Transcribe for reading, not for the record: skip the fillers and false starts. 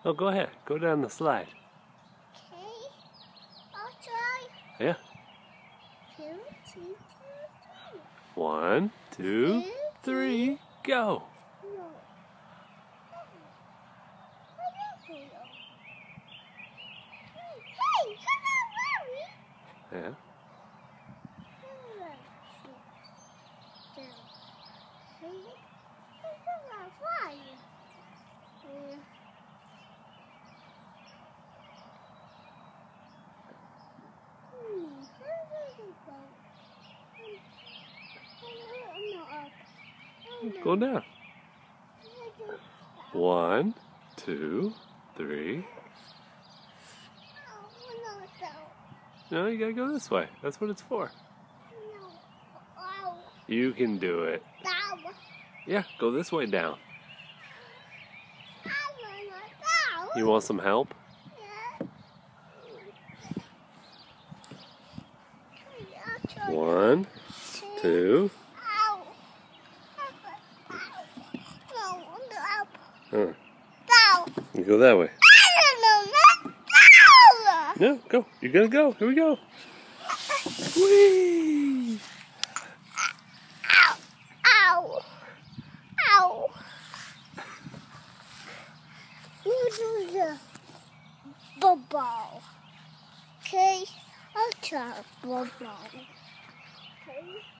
Oh, go ahead. Go down the slide. Okay. I'll try. Yeah. 2, 2, 2, 3. 1, 2, 3, go. No. Hey, hello, Mary. Yeah. Go down. 1, 2, 3. No, you gotta go this way. That's what it's for. You can do it. Yeah, go this way down. You want some help? Yeah. 1, 2. You go that way. No, go. You gotta go. Here we go. Whee! Ow! Ow! Ow! You do the bubble. Okay? I'll try bubble. Okay?